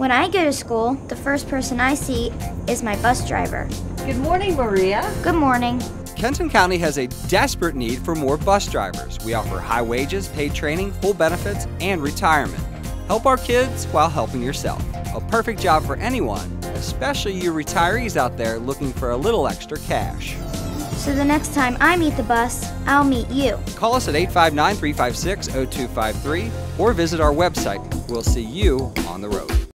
When I go to school, the first person I see is my bus driver. Good morning, Maria. Good morning. Kenton County has a desperate need for more bus drivers. We offer high wages, paid training, full benefits, and retirement. Help our kids while helping yourself. A perfect job for anyone, especially you retirees out there looking for a little extra cash. So the next time I meet the bus, I'll meet you. Call us at 859-356-0253 or visit our website. We'll see you on the road.